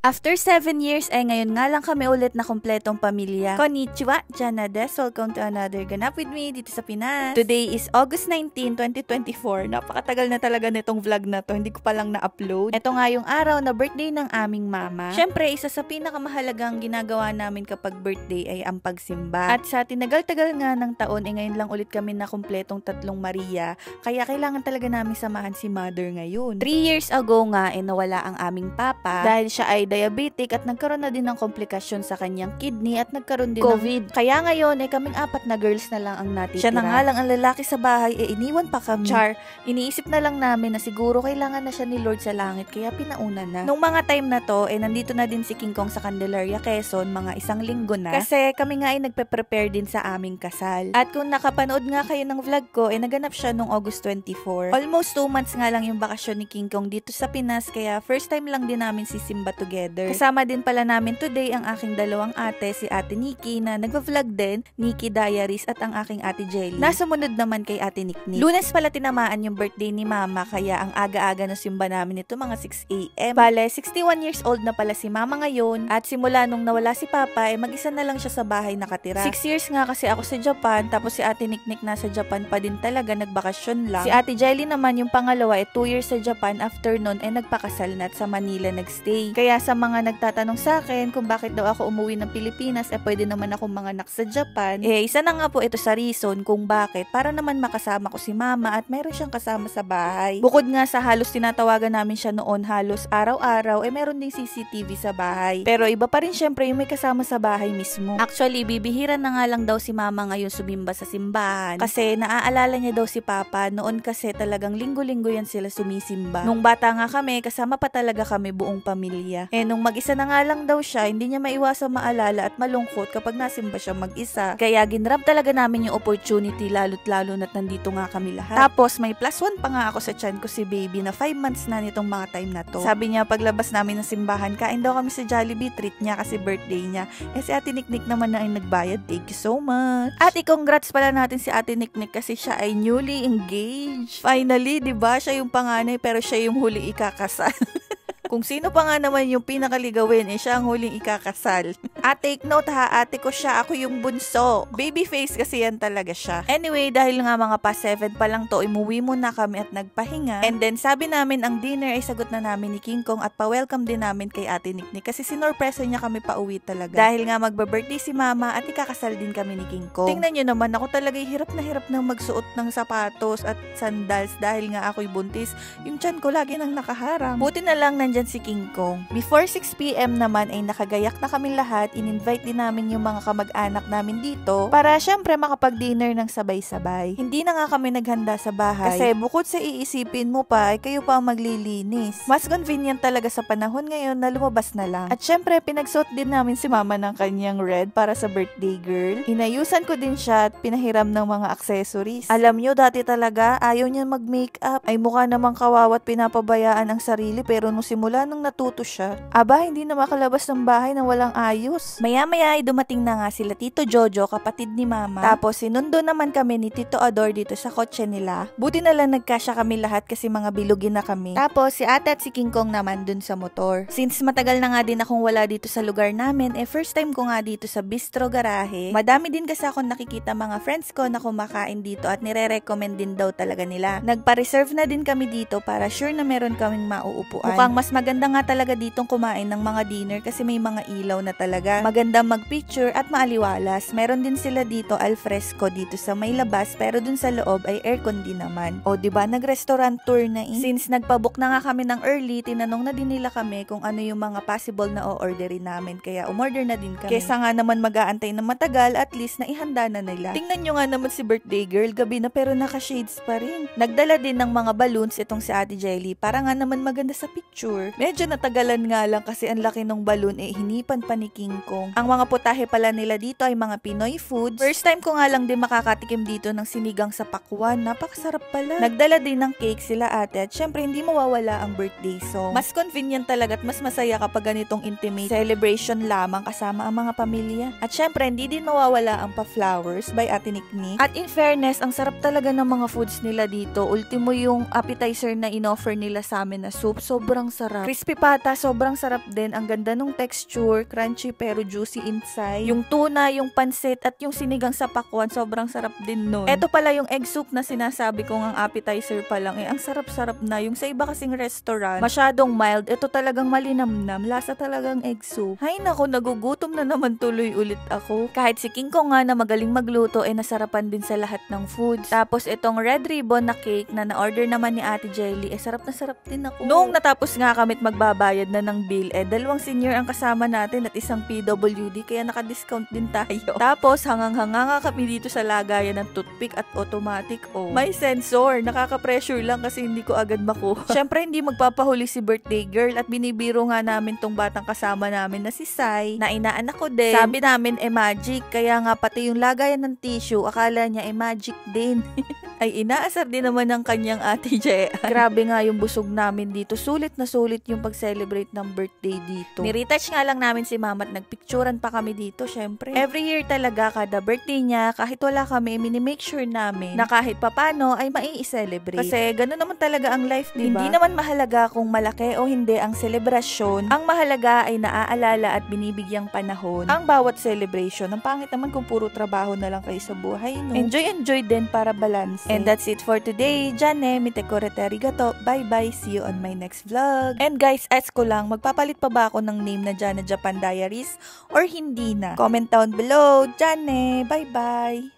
After 7 years ay ngayon nga lang kami ulit na kumpletong pamilya. Konnichiwa, Jana des. Welcome to another Ganap with me dito sa Pinas. Today is August 19, 2024. Napakatagal na talaga nitong vlog na to. Hindi ko pa lang na-upload. Ito nga yung araw na birthday ng aming mama. Syempre, isa sa pinakamahalagang ginagawa namin kapag birthday ay ang pagsimba. At sa tinagal-tagal nga ng taon, ngayon lang ulit kami na kumpletong tatlong Maria. Kaya kailangan talaga namin samahan si mother ngayon. 3 years ago nga nawala ang aming papa dahil siya ay diabetic at nagkaroon na din ng komplikasyon sa kanyang kidney at nagkaroon din COVID. Kaya ngayon kaming 4 na girls na lang ang natitira. Siya na nga lang ang lalaki sa bahay, iniwan pa kami. Char, iniisip na lang namin na siguro kailangan na siya ni Lord sa langit kaya pinauna na. Nung mga time na to, nandito na din si King Kong sa Candelaria, Quezon, mga 1 linggo na. Kasi kami nga ay nagpe-prepare din sa aming kasal. At kung nakapanood nga kayo ng vlog ko, naganap siya nung August 24. Almost 2 months nga lang yung bakasyon ni King Kong dito sa Pinas, kaya first time lang din namin sisimba together. Kasama din pala namin today ang aking dalawang ate, si Ate Nikki na nagva-vlog din, Nikki Diaries, at ang aking Ate Jelly. Nasumunod naman kay Ate Niknik. Lunes pala tinamaan yung birthday ni Mama, kaya ang aga-aga na simba namin ito mga 6 AM. Bale, 61 years old na pala si Mama ngayon, at simula nung nawala si Papa, mag-isa na lang siya sa bahay nakatira. 6 years nga kasi ako sa Japan, tapos si Ate Niknik nasa Japan pa din talaga, nagbakasyon lang. Si Ate Jelly naman yung pangalawa, 2 years sa Japan, after nun nagpakasal na at sa Manila nagstay. Kaya sa mga nagtatanong sa akin kung bakit daw ako umuwi ng Pilipinas, pwede naman akong manganak sa Japan. Isa na nga po ito sa reason kung bakit, para naman makasama ko si Mama at meron siyang kasama sa bahay. Bukod nga sa halos tinatawagan namin siya noon halos araw-araw, meron ding CCTV sa bahay. Pero iba pa rin syempre yung may kasama sa bahay mismo. Actually, bibihira na nga lang daw si Mama ngayon sumimba sa simbahan. Kasi naaalala niya daw si Papa, noon kasi talagang linggo-linggo yan sila sumisimba. Nung bata nga kami, kasama pa talaga kami buong pamilya. Nung mag-isa na nga lang daw siya, hindi niya maiwasang maalala at malungkot kapag nasimba siya mag-isa. Kaya ginrab talaga namin yung opportunity, lalo't-lalo na't nandito nga kami lahat. Tapos may +1 pa nga ako sa tiyan ko, si baby, na 5 months na nitong mga time na to. Sabi niya paglabas namin ng simbahan, kain daw kami sa Jollibee, treat niya kasi birthday niya. Si Ate Niknik naman na ay nagbayad. Thank you so much. At i-congrats pala natin si Ate Niknik kasi siya ay newly engaged. Finally, 'di ba? Siya yung panganay pero siya yung huli ikakasal. Kung sino pa nga naman yung pinakaligawin, siya ang huling ikakasal. At take note ha, ate ko siya, ako yung bunso. Baby face kasi yan talaga siya. Anyway, dahil nga mga past 7 pa lang to, umuwi muna kami at nagpahinga. And then sabi namin ang dinner ay sagot na namin ni King Kong at pa-welcome din namin kay Ate Niknik kasi sinorpresa niya kami pauwi talaga. Dahil nga magba-birthday si Mama at ikakasal din kami ni King Kong. Tingnan nyo naman, ako talaga hirap na magsuot ng sapatos at sandals dahil nga ako'y buntis. Yung tiyan ko lagi nang nakaharang. Buti na lang nandyan si King Kong. Before 6 PM naman ay nakagayak na kami lahat. In-invite din namin yung mga kamag-anak namin dito para syempre makapag-dinner ng sabay-sabay. Hindi na nga kami naghanda sa bahay kasi bukod sa iisipin mo pa ay kayo pa ang maglilinis. Mas convenient talaga sa panahon ngayon na lumabas na lang. At syempre pinagsuot din namin si Mama ng kanyang red para sa birthday girl. Inayusan ko din siya at pinahiram ng mga accessories. Alam nyo, dati talaga ayaw niya mag-makeup. Ay mukha namang kawawa at pinapabayaan ang sarili, pero nung simula nung natuto siya, hindi na makalabas ng bahay na walang ayos. Maya-maya ay dumating na nga sila Tito Jojo, kapatid ni Mama. Tapos sinundo naman kami ni Tito Ador dito sa kotse nila. Buti na lang nagkasya kami lahat kasi mga bilugin na kami. Tapos si Ate at si King Kong naman dun sa motor. Since matagal na nga din akong wala dito sa lugar namin, first time ko nga dito sa Bistro Garahe. Madami din kasi akong nakikita mga friends ko na kumakain dito at nire-recommend din daw talaga nila. Nagpa-reserve na din kami dito para sure na meron kaming mauupuan. Mukhang mas maganda nga talaga ditong kumain ng mga dinner kasi may mga ilaw na talaga. Maganda mag-picture at maaliwalas. Meron din sila dito alfresco dito sa may labas, pero dun sa loob ay aircon din naman. O diba, nag-restaurant tour na Since nagpabook na nga kami ng early, tinanong na din nila kami kung ano yung mga possible na o-orderin namin. Kaya umorder na din kami. Kesa nga naman mag-aantay na matagal, at least na ihanda na nila. Tingnan nyo nga naman si birthday girl, gabi na pero naka-shades pa rin. Nagdala din ng mga balloons itong si Ate Jelly para nga naman maganda sa picture. Medyo natagalan nga lang kasi ang laki ng balloon hinipan pa ni King Kong. Ang mga putahe pala nila dito ay mga Pinoy foods. First time ko nga lang din makakatikim dito ng sinigang sa pakwan. Napakasarap pala. Nagdala din ng cake sila ate at syempre hindi mawawala ang birthday song. Mas convenient talaga at mas masaya kapag ganitong intimate celebration lamang kasama ang mga pamilya. At syempre hindi din mawawala ang pa-flowers by Ate Niknik. At in fairness, ang sarap talaga ng mga foods nila dito. Ultimo yung appetizer na in-offer nila sa amin na soup. Sobrang sarap. sarap. Crispy pata, sobrang sarap din. Ang ganda nung texture, crunchy pero juicy inside. Yung tuna, yung pansit, at yung sinigang sa pakwan, sobrang sarap din nun. Eto pala yung egg soup na sinasabi kong ang appetizer pa lang. Ang sarap-sarap na. Yung sa iba kasing restaurant, masyadong mild. Ito talagang malinamnam. Lasa talagang egg soup. Hay nako, nagugutom na naman tuloy ulit ako. Kahit si King ko nga na magaling magluto, nasarapan din sa lahat ng food. Tapos itong red ribbon na cake na na-order naman ni Ate Jelly, sarap na sarap din ako. Noong natapos nga kami't magbabayad na ng bill, dalawang senior ang kasama natin at isang PWD, kaya naka-discount din tayo. Tapos hangang-hanga nga kami dito sa lagayan ng toothpick at automatic. May sensor. Nakaka-pressure lang kasi hindi ko agad makuha. Syempre hindi magpapahuli si birthday girl at binibiro nga namin tong batang kasama namin na si Sai, na inaanak ko din. Sabi namin magic, kaya nga pati yung lagayan ng tissue, akala niya magic din. Ay inaasar din naman ng kanyang ate Jean. Grabe nga yung busog namin dito. Sulit na sulit yung pag-celebrate ng birthday dito. Niretouch nga lang namin si mama at nagpicturan pa kami dito, syempre. Every year talaga, kada birthday niya, kahit wala kami, mini-make sure namin na kahit papano ay mai-celebrate. Kasi gano'n naman talaga ang life, diba? Hindi naman mahalaga kung malaki o hindi ang selebrasyon. Ang mahalaga ay naaalala at binibigyang panahon ang bawat celebration. Ang pangit naman kung puro trabaho na lang kayo sa buhay, no? Enjoy din para balance. And that's it for today. Jane, mitekorete arigato. Bye-bye. See you on my next vlog. And guys, ask ko lang, magpapalit pa ba ako ng name na Jana Japan Diaries or hindi na? Comment down below. Jane, bye-bye.